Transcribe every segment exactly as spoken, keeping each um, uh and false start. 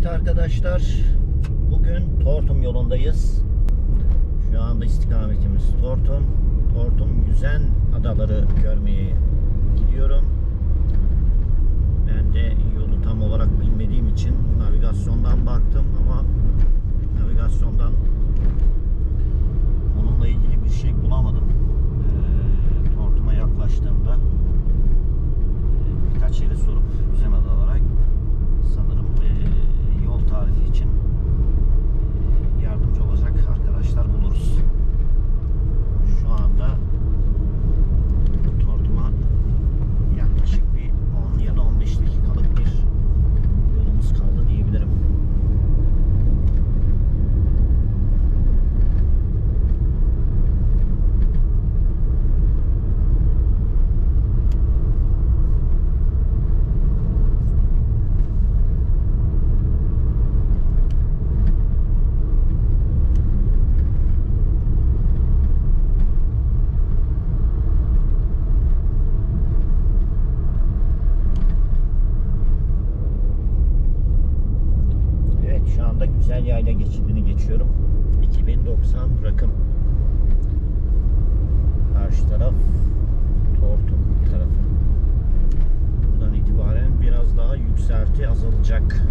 Evet arkadaşlar, bugün Tortum yolundayız. Şu anda istikametimiz Tortum. Tortum Yüzen Adaları görmeye gidiyorum. Ben de yolu tam olarak bilmediğim için navigasyondan baktım ama navigasyondan onunla ilgili bir şey bulamadım. Ee, Tortum'a yaklaştığımda birkaç yere sorup Yüzen Adalara sanırım e, yol tarifi için e, yardımcı olacak arkadaşlar buluruz. Şu anda Tortum'a yaklaşık bir on ya da on beş dakikalık bir yolumuz kaldı diyebilirim. Güzel Yayla geçidini geçiyorum. iki bin doksan rakım. Karşı taraf Tortum tarafı. Buradan itibaren biraz daha yükselti azalacak.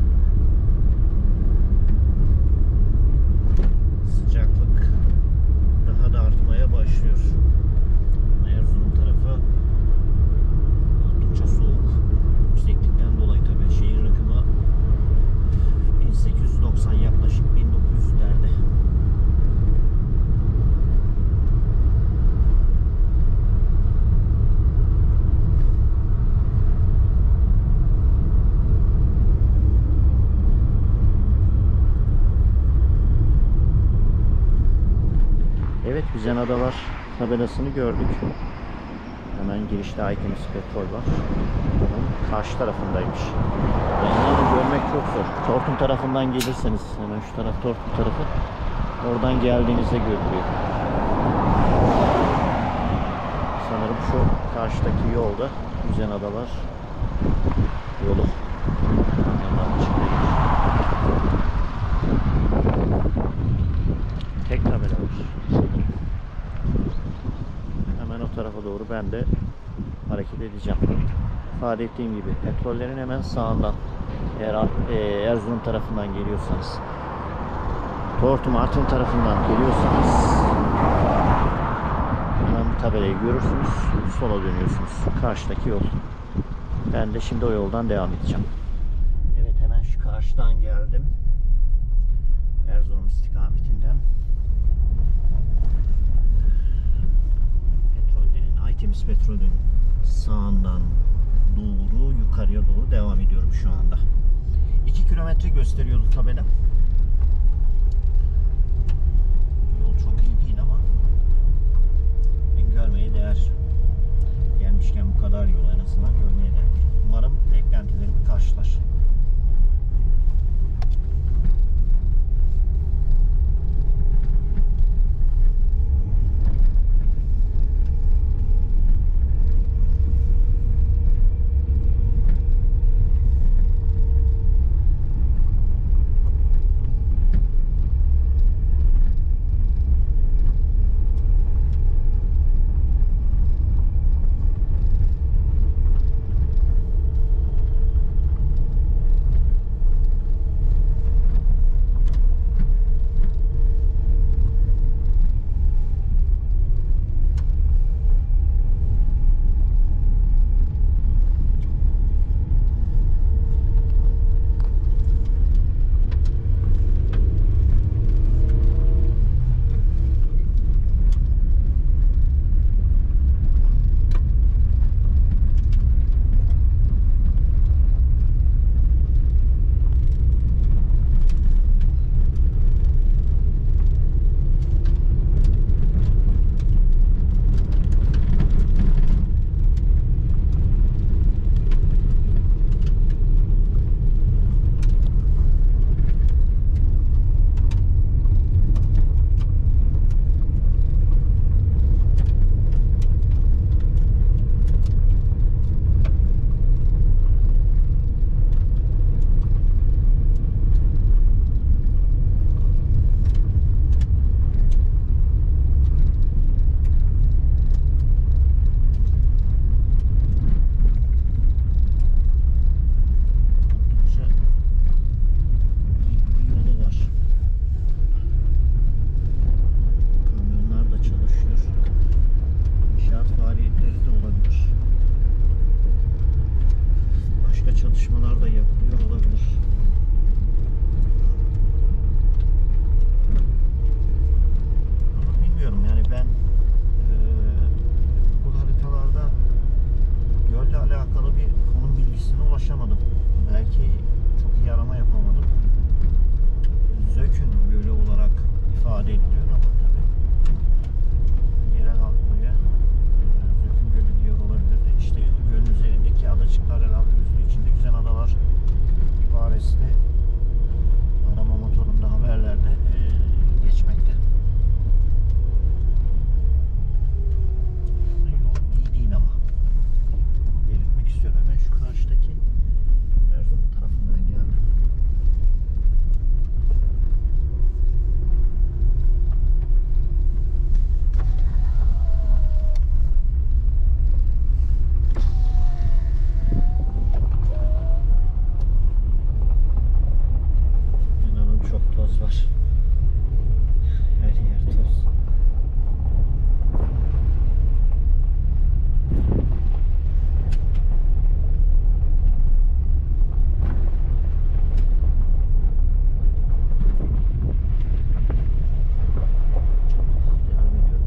Sıcaklık daha da artmaya başlıyor. Erzurum tarafı oldukça soğuk. Yükseklikten dolayı tabii şehir rakımı bin sekiz yüz doksan, yaklaşık bin dokuz yüzlerde. Evet, Yüzen Adalar tabelasını gördük. Hemen girişte Aytemiz petrol var. Onun karşı tarafındaymış. Yani görmek çok zor. Tortum tarafından gelirseniz, hemen şu taraf Tortum tarafı, oradan geldiğinizde görülüyor. Sanırım şu karşıdaki yolda Yüzen Adalar yolu. Tek tabela var. Hemen o tarafa doğru ben de hareket edeceğim. İfade ettiğim gibi petrollerin hemen sağından, eğer e, Erzurum tarafından geliyorsanız, Tortum Artvin tarafından geliyorsanız hemen bu tabelayı görürsünüz, sola dönüyorsunuz. Karşıdaki yol. Ben de şimdi o yoldan devam edeceğim. Evet, hemen şu karşıdan geldim. Erzurum istikametinden. Petrollerin, Aytemiz petrolün sağından doğru, yukarıya doğru devam ediyorum şu anda. iki kilometre gösteriyordu tabela. Yol çok iyi değil ama görmeye değer. Gelmişken bu kadar yol en azından görmeye değer. Umarım beklentilerimi karşılar. Onlar da yapılıyor olabilir. Ama bilmiyorum yani ben e, bu haritalarda gölle alakalı bir konum bilgisine ulaşamadım. Belki çok iyi arama yapamadım. Zökün Gölü olarak ifade ediliyor ama tabii yerel halk buraya Zökün Gölü diyor olabilir de işte gölün üzerindeki adacıklar herhalde yüzdüğü içinde güzel adalar ibaresi de arama motorunda haberlerde e, geçmekte. Yol iyi değil ama. Bunu belirtmek istiyorum. Hemen şu karşıdaki Erzurum tarafından geldim. İnanın çok toz var. Her yer toz. Devam ediyorum.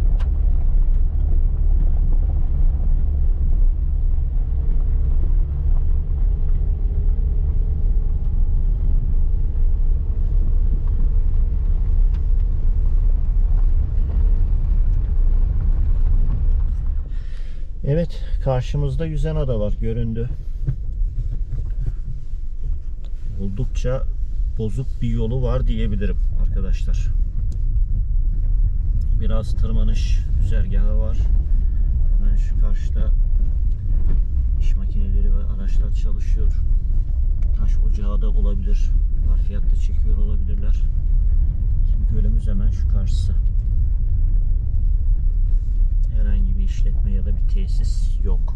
Evet, karşımızda yüzen adalar göründü. Oldukça bozuk bir yolu var diyebilirim arkadaşlar. Biraz tırmanış güzergahı var. Hemen şu karşıda iş makineleri ve araçlar çalışıyor. Taş ocağı da olabilir. Harfiyat da çekiyor olabilirler. Şimdi gölümüz hemen şu karşısı. Herhangi bir işletme ya da bir tesis yok.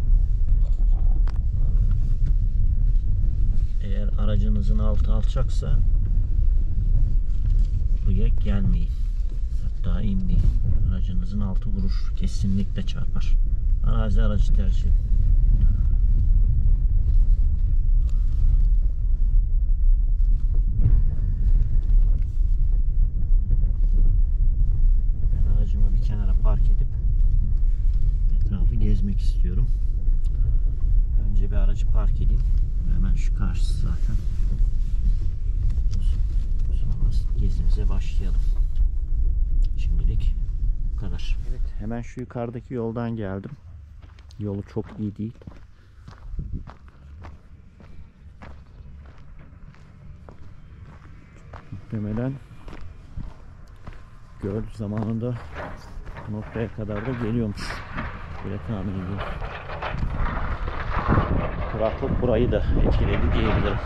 Eğer aracınızın altı alçaksa buraya gelmeyin. Hatta inmeyin. Aracınızın altı vurur. Kesinlikle çarpar. Arazi aracı tercih edin. Ben aracımı bir kenara park edip etrafı gezmek istiyorum. Önce bir aracı park edeyim. Hemen şu karşısı zaten. Sonra gezimize başlayalım. Şimdilik bu kadar. Evet, hemen şu yukarıdaki yoldan geldim. Yolu çok iyi değil. Muhtemelen göl zamanında bu noktaya kadar da geliyormuş. Böyle tahmin ediyorum. Kuraklık burayı da etkiledi diyebilirim.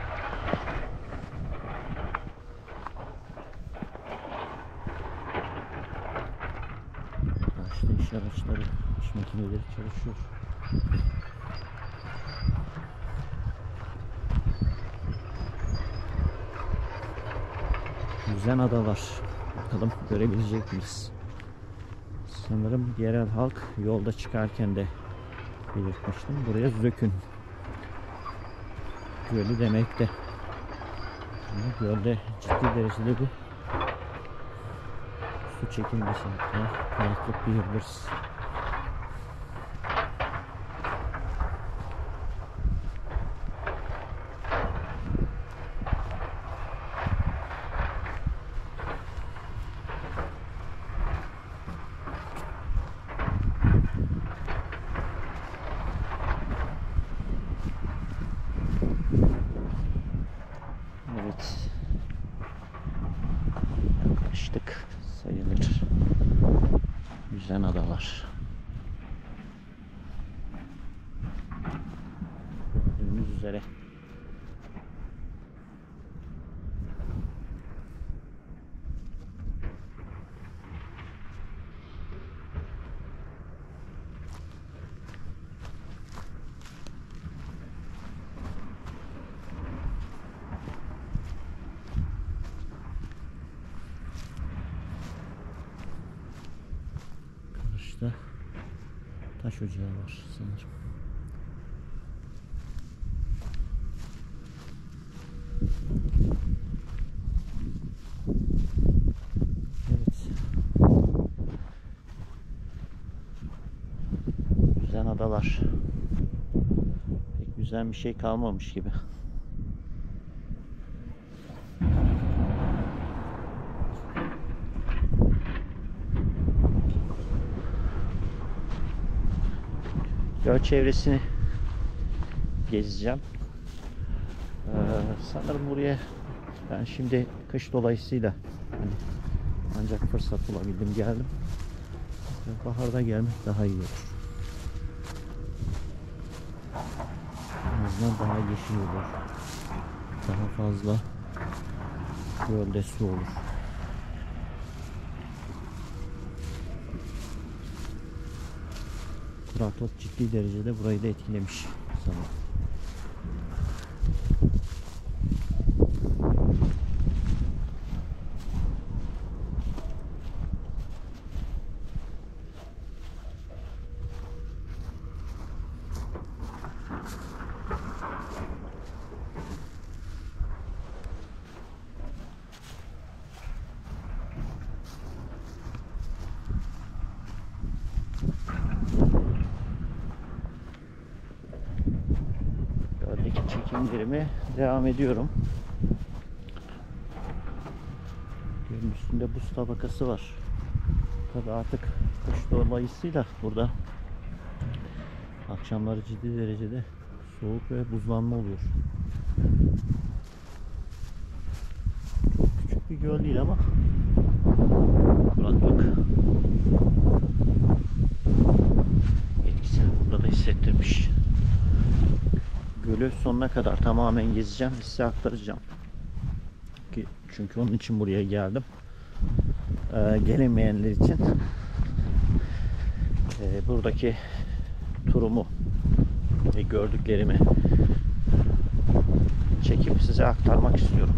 Karşıda iş araçları, iş makineleri çalışıyor. Yüzen adalar. Bakalım görebilecek miyiz? Sanırım yerel halk yolda çıkarken de belirtmiştim. Buraya Zökün Gölü demekte. Ama gölde ciddi derecede bir su çekilmesi, kuraklık diyebiliriz. Evet. Yaklaştık sayılır. Yüzen adalar. Gördüğünüz üzere. Karşıda taş ocağı var sanırım. var. Pek güzel bir şey kalmamış gibi. Göl çevresini gezeceğim. Ee, sanırım buraya ben şimdi kış dolayısıyla hani ancak fırsat bulabildim geldim. Baharda gelmek daha iyi olur. En azından daha yeşil olur. Daha fazla gölde su olur. Kuraklık ciddi derecede burayı da etkilemiş sanırım. Çekimlerime devam ediyorum. Gölün üstünde buz tabakası var. Tabi artık kış dolayısıyla burada akşamları ciddi derecede soğuk ve buzlanma oluyor. Çok küçük bir göl değil ama kuraklık etkisini burada da hissettirmiş. Gölü sonuna kadar tamamen gezeceğim, size aktaracağım. Çünkü onun için buraya geldim. Ee, gelemeyenler için e, buradaki turumu ve gördüklerimi çekip size aktarmak istiyorum.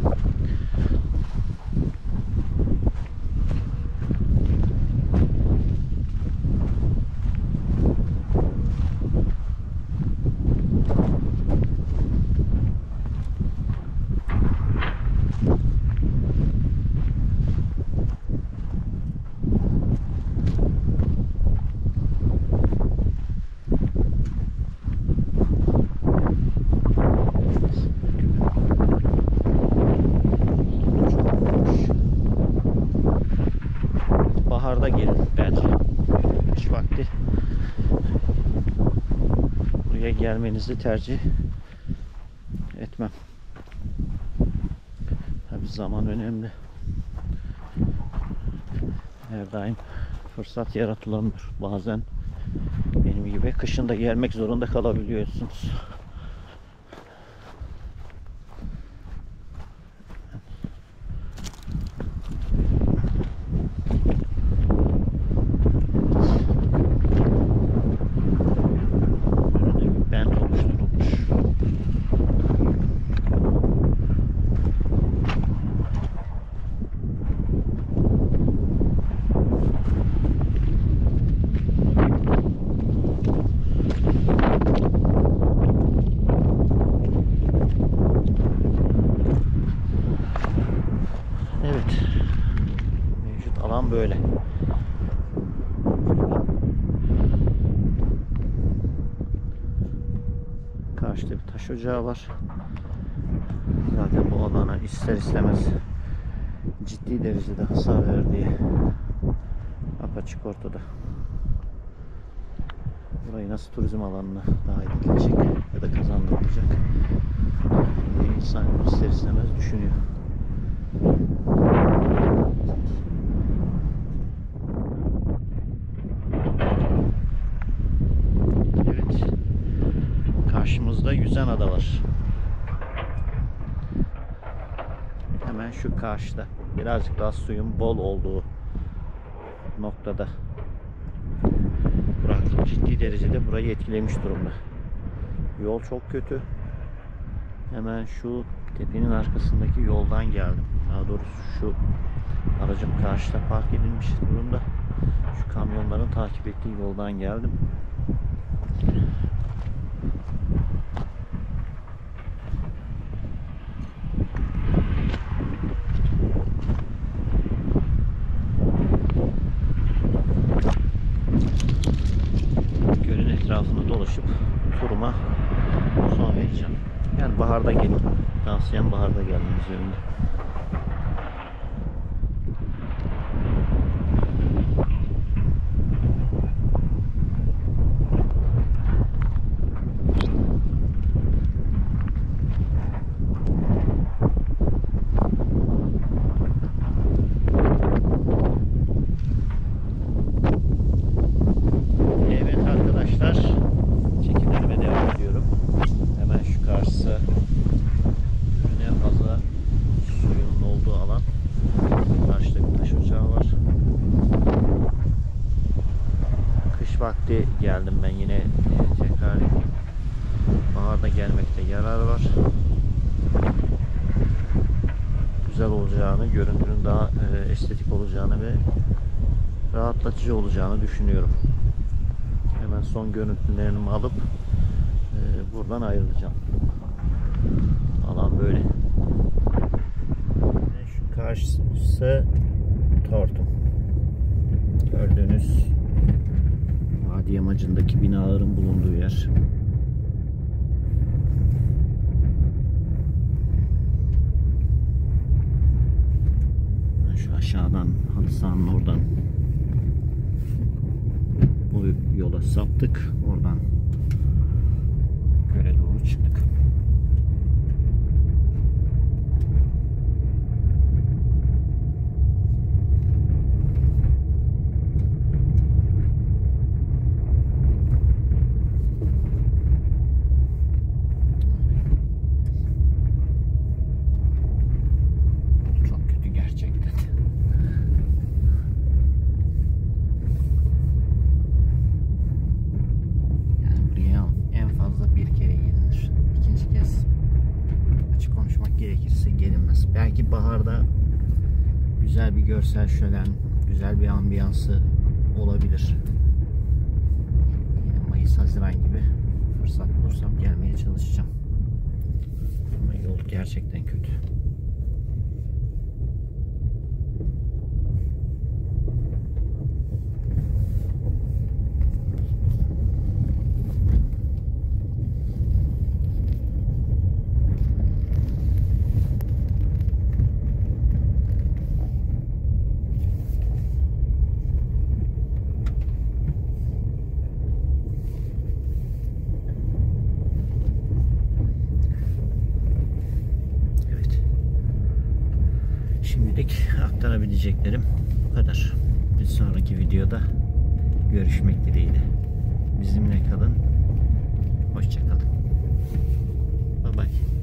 Baharda gelin bence. Kış vakti buraya gelmenizi tercih etmem. Tabii zaman önemli. Her daim fırsat yaratılamıyor. Bazen benim gibi kışın da gelmek zorunda kalabiliyorsunuz. Böyle. Karşıda bir taş ocağı var. Zaten bu alana ister istemez ciddi derecede hasar verdiği apaçık ortada. Burayı nasıl turizm alanına dahil edilecek ya da kazandırılacak diye insan ister istemez düşünüyor. Karşımızda yüzen ada var. Hemen şu karşıda. Birazcık daha suyun bol olduğu noktada. Kuraklık ciddi derecede burayı etkilemiş durumda. Yol çok kötü. Hemen şu tepenin arkasındaki yoldan geldim. Daha doğrusu şu aracım karşıda park edilmiş durumda. Şu kamyonların takip ettiği yoldan geldim. Etrafını dolaşıp tavsiyem baharda gelmeniz yönünde. Vakti geldim ben yine, tekrar baharda gelmekte yarar var. Güzel olacağını, görüntünün daha e, estetik olacağını ve rahatlatıcı olacağını düşünüyorum. Hemen son görüntülerimi alıp e, buradan ayrılacağım. Alan böyle. Şu karşısı Tortum. Gördüğünüz vadi yamacındaki binaların bulunduğu yer. Şu aşağıdan halı sahanın oradan bu yola saptık. Oradan göle doğru çıktık. Belki baharda güzel bir görsel şölen, güzel bir ambiyansı olabilir. Yani Mayıs, Haziran gibi fırsat bulursam gelmeye çalışacağım. Ama yol gerçekten kötü. Şimdilik aktarabileceklerim bu kadar. Bir sonraki videoda görüşmek dileğiyle. Bizimle kalın. Hoşça kalın. Bye bye.